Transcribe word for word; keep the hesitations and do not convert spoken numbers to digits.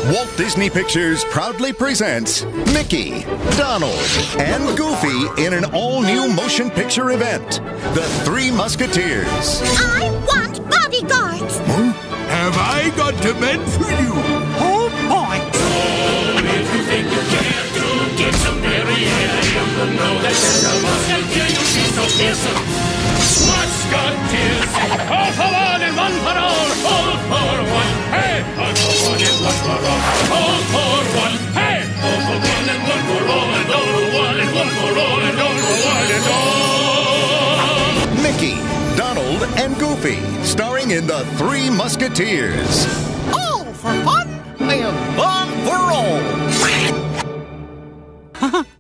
Walt Disney Pictures proudly presents Mickey, Donald, and Goofy in an all-new motion picture event, The Three Musketeers. I want bodyguards. Huh? Have I got to mend for you? Oh, boy. Oh, if you think you can do, get some Ariel. You know that there's a musketeer, you see so fearsome. Musketeers, all for one and one for all, all for one. Hey, all for one and one for all, all for one. Hey, all for one and one for all, and all for one and one for all, and all for one and all. Mickey, Donald, and Goofy, starring in The Three Musketeers. All for fun and one for all.